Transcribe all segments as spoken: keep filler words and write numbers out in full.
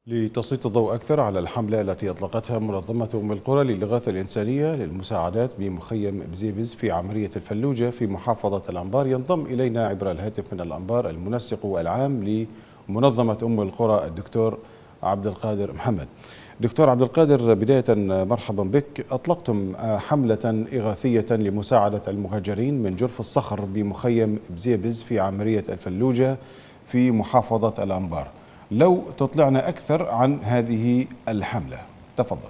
لتسليط الضوء أكثر على الحملة التي أطلقتها منظمة أم القرى للإغاثة الإنسانية للمساعدات بمخيم بزيبز في عمرية الفلوجة في محافظة الأنبار، ينضم إلينا عبر الهاتف من الأنبار المنسق العام لمنظمة أم القرى الدكتور عبد القادر محمد. دكتور عبد القادر، بداية مرحبا بك. أطلقتم حملة إغاثية لمساعدة المهاجرين من جرف الصخر بمخيم بزيبز في عمرية الفلوجة في محافظة الأنبار. لو تطلعنا أكثر عن هذه الحملة، تفضل.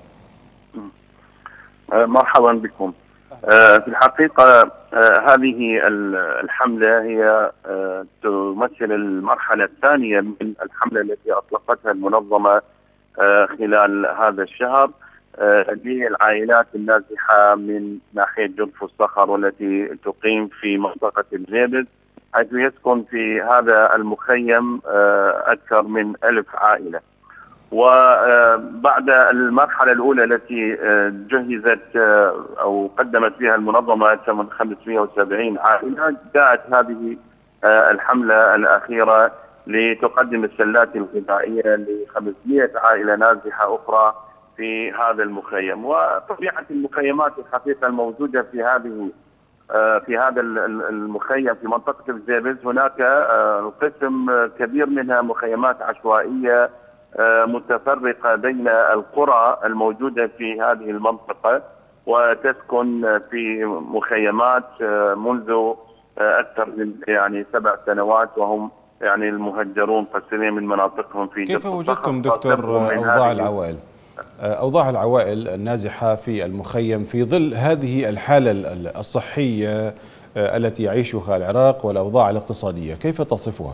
مرحبا بكم. في الحقيقة هذه الحملة هي تمثل المرحلة الثانية من الحملة التي أطلقتها المنظمة خلال هذا الشهر للعائلات النازحة من ناحية جرف الصخر والتي تقيم في منطقة الزيبز، حيث يسكن في هذا المخيم أكثر من ألف عائلة. وبعد المرحلة الأولى التي جهزت أو قدمت فيها المنظمة خمسمئة وسبعين عائلة، جاءت هذه الحملة الأخيرة لتقدم السلات الغذائية ل خمسمئة عائلة نازحة أخرى في هذا المخيم. وطبيعة المخيمات الحقيقة الموجودة في هذه في هذا المخيم في منطقة الزيبز، هناك قسم كبير منها مخيمات عشوائية متفرقة بين القرى الموجودة في هذه المنطقة، وتسكن في مخيمات منذ أكثر من يعني سبع سنوات، وهم يعني المهجرون قسمين من مناطقهم في كيف وجدتم دكتور أوضاع العوائل أوضاع العوائل النازحة في المخيم في ظل هذه الحالة الصحية التي يعيشها العراق والأوضاع الاقتصادية؟ كيف تصفها؟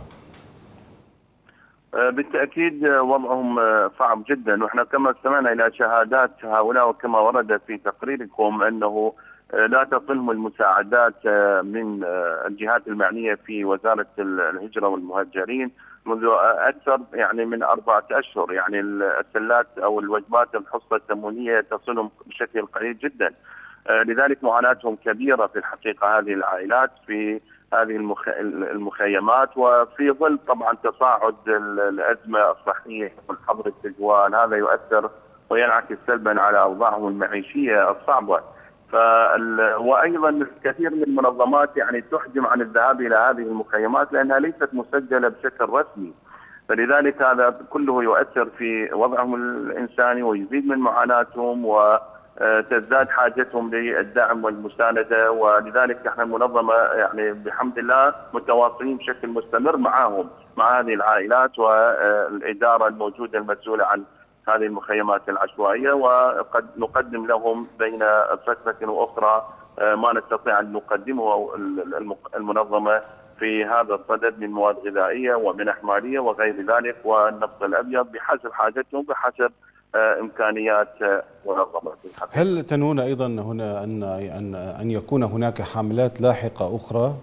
بالتأكيد وضعهم صعب جدا، ونحن كما استمعنا إلى شهادات هؤلاء وكما ورد في تقريركم أنه لا تصلهم المساعدات من الجهات المعنية في وزارة الهجرة والمهاجرين منذ أكثر يعني من أربعة أشهر. يعني السلات أو الوجبات الحصة التموينية تصلهم بشكل قليل جدا، لذلك معاناتهم كبيرة في الحقيقة هذه العائلات في هذه المخيمات، وفي ظل طبعا تصاعد الأزمة الصحية والحظر التجوال، هذا يؤثر وينعكس سلبا على أوضاعهم المعيشية الصعبة. وأيضا الكثير من المنظمات يعني تحجم عن الذهاب إلى هذه المخيمات لأنها ليست مسجلة بشكل رسمي، فلذلك هذا كله يؤثر في وضعهم الإنساني ويزيد من معاناتهم وتزداد حاجتهم للدعم والمساندة. ولذلك نحن المنظمة يعني بحمد الله متواصلين بشكل مستمر معهم مع هذه العائلات والإدارة الموجودة المسؤولة عن هذه المخيمات العشوائية، وقد نقدم لهم بين فترة وأخرى ما نستطيع أن نقدمه المنظمة في هذا الصدد من مواد غذائية ومنح مالية وغير ذلك والنفط الأبيض بحسب حاجتهم بحسب إمكانيات منظمة. هل تنوون أيضا هنا أن أن أن يكون هناك حملات لاحقة أخرى؟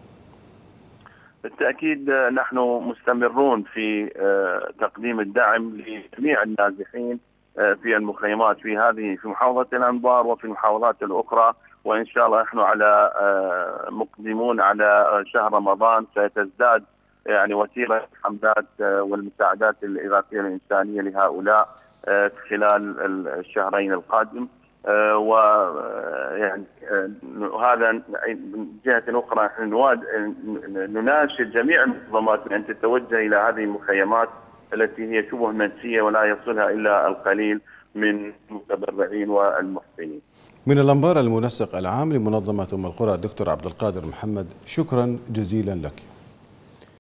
بالتأكيد نحن مستمرون في تقديم الدعم لجميع النازحين في المخيمات في هذه في محافظة الأنبار وفي المحافظات الأخرى، وإن شاء الله نحن على مقدمون على شهر رمضان سيتزداد يعني وسيلة الحملات والمساعدات الإغاثية الإنسانية لهؤلاء خلال الشهرين القادم. ويعني هذا من جهة أخرى نناشد جميع المنظمات أن تتوجه إلى هذه المخيمات التي هي شبه منسية ولا يصلها إلا القليل من المتبرعين والمحسنين. من الأنبار المنسق العام لمنظمة أم القرى الدكتور عبد القادر محمد، شكرا جزيلا لك.